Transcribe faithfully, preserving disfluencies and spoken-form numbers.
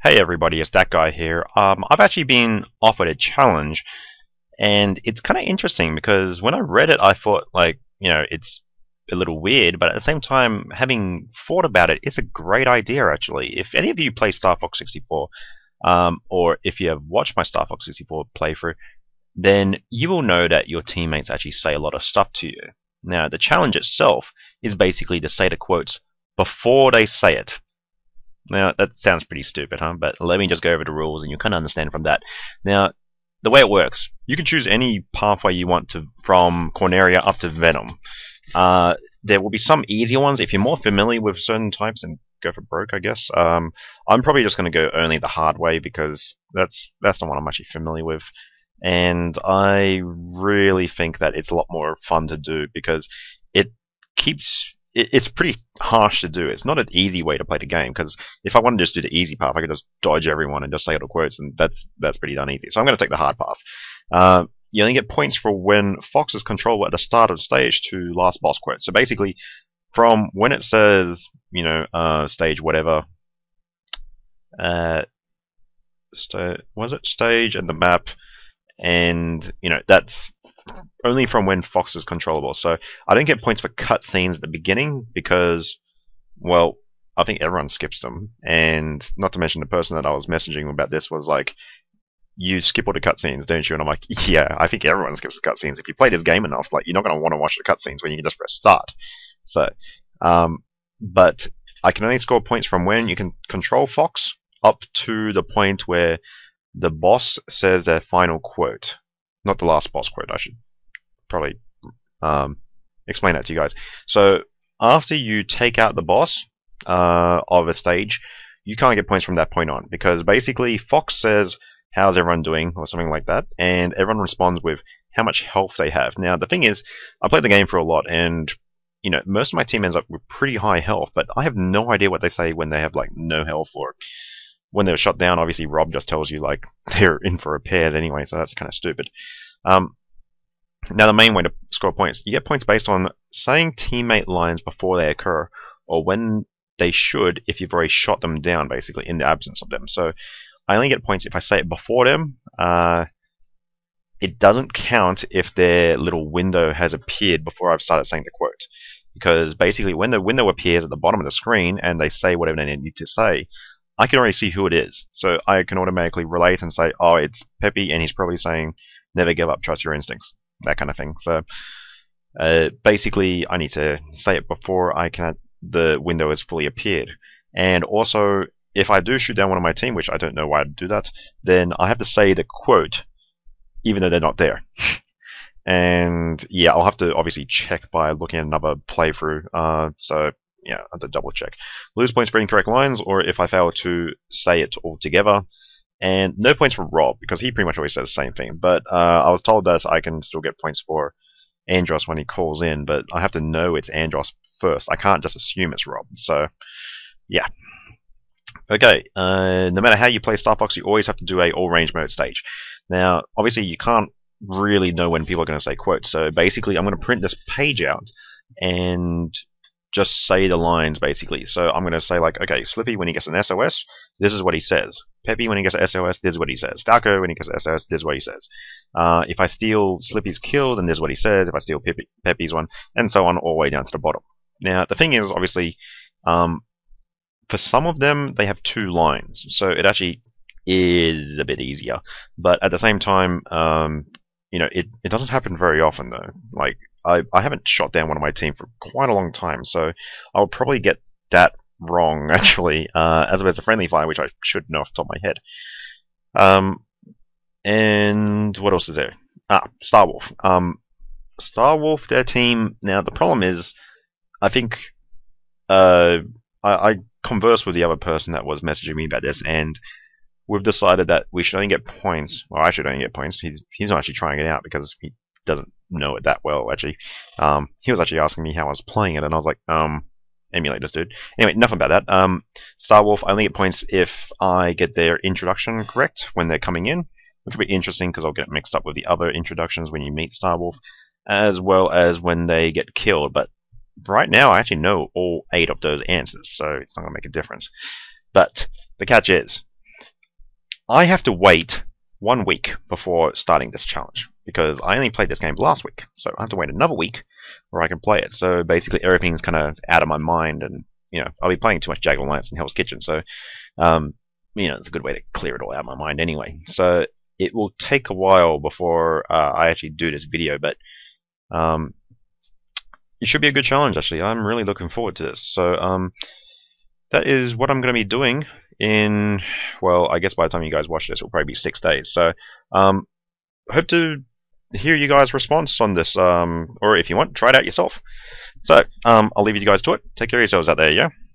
Hey everybody, it's that guy here. Um, I've actually been offered a challenge, and it's kind of interesting because when I read it, I thought, like, you know, it's a little weird, but at the same time, having thought about it, it's a great idea actually. If any of you play StarFox sixty-four, um, or if you have watched my StarFox sixty-four playthrough, then you will know that your teammates actually say a lot of stuff to you. Now, the challenge itself is basically to say the quotes before they say it. Now, that sounds pretty stupid, huh? But let me just go over the rules and you kind of understand from that. Now, the way it works, you can choose any pathway you want to from Corneria up to Venom. Uh, there will be some easier ones. If you're more familiar with certain types, and go for broke, I guess. Um, I'm probably just going to go only the hard way because that's that's the one I'm actually familiar with. And I really think that it's a lot more fun to do because it keeps it's pretty harsh to do. It's not an easy way to play the game because if I wanted to just do the easy path, I could just dodge everyone and just say all the quotes, and that's that's pretty darn easy. So I'm going to take the hard path. Uh, you only get points for when Fox is controllable at the start of the stage to last boss quote. So basically, from when it says, you know, uh, stage whatever, uh, sta was it stage and the map, and you know that's only from when Fox is controllable. So I don't get points for cutscenes at the beginning because, well, I think everyone skips them. And not to mention the person that I was messaging about this was like, you skip all the cutscenes, don't you? And I'm like, yeah, I think everyone skips the cutscenes. If you play this game enough, like, you're not going to want to watch the cutscenes when you can just press start. So, um, but I can only score points from when you can control Fox up to the point where the boss says their final quote. Not the last boss quote, I should probably um, explain that to you guys. So after you take out the boss uh, of a stage, you can't get points from that point on because basically Fox says, how's everyone doing, or something like that, and everyone responds with how much health they have. Now the thing is, I played the game for a lot, and you know, most of my team ends up with pretty high health, but I have no idea what they say when they have like no health, or when they're shot down. Obviously Rob just tells you like they're in for repairs anyway, so that's kind of stupid. Um, now the main way to score points, you get points based on saying teammate lines before they occur, or when they should if you've already shot them down, basically, in the absence of them. So I only get points if I say it before them. Uh, it doesn't count if their little window has appeared before I've started saying the quote. Because basically when the window appears at the bottom of the screen and they say whatever they need to say, I can already see who it is. So I can automatically relate and say, oh, it's Peppy, and he's probably saying, never give up, trust your instincts. That kind of thing. So uh, basically, I need to say it before I can the window has fully appeared. And also, if I do shoot down one of my team, which I don't know why I'd do that, then I have to say the quote, even though they're not there. And yeah, I'll have to obviously check by looking at another playthrough. Uh, so yeah, I have to double check. Lose points for incorrect lines, or if I fail to say it altogether. And no points for Rob, because he pretty much always says the same thing. But uh, I was told that I can still get points for Andros when he calls in, but I have to know it's Andros first. I can't just assume it's Rob. So, yeah. Okay, uh, no matter how you play StarFox, you always have to do a all-range mode stage. Now, obviously, you can't really know when people are going to say quotes. So basically, I'm going to print this page out and just say the lines, basically. So I'm going to say, like, okay, Slippy, when he gets an S O S, this is what he says. Peppy, when he gets an S O S, this is what he says. Falco, when he gets an S O S, this is what he says. Uh, if I steal Slippy's kill, then this is what he says. If I steal Peppy, Peppy's one, and so on, all the way down to the bottom. Now, the thing is, obviously, um, for some of them, they have two lines. So it actually is a bit easier. But at the same time, um, you know, it, it doesn't happen very often, though. Like, I, I haven't shot down one of my team for quite a long time, so I'll probably get that wrong, actually, uh, as if it's a friendly fire, which I should know off the top of my head. Um, and what else is there? Ah, Starwolf. Um, Starwolf, their team, now the problem is, I think, uh, I, I conversed with the other person that was messaging me about this, and we've decided that we should only get points, or I should only get points. He's, he's not actually trying it out because he doesn't know it that well, actually. Um, he was actually asking me how I was playing it, and I was like, um, emulate this dude. Anyway, enough about that. Um, Starwolf, I only get points if I get their introduction correct when they're coming in, which will be interesting because I'll get mixed up with the other introductions when you meet Starwolf, as well as when they get killed. But right now, I actually know all eight of those answers, so it's not going to make a difference. But the catch is, I have to wait one week before starting this challenge because I only played this game last week, so I have to wait another week where I can play it. So basically, everything's kind of out of my mind, and you know, I'll be playing too much Jagged Alliance and Hell's Kitchen, so um, you know, it's a good way to clear it all out of my mind anyway. So it will take a while before uh, I actually do this video, but um, it should be a good challenge. Actually, I'm really looking forward to this. So um, that is what I'm going to be doing in, well, I guess by the time you guys watch this, it'll probably be six days. So um, hope to hear you guys' response on this, um, or if you want, try it out yourself. So um, I'll leave you guys to it. Take care of yourselves out there, yeah?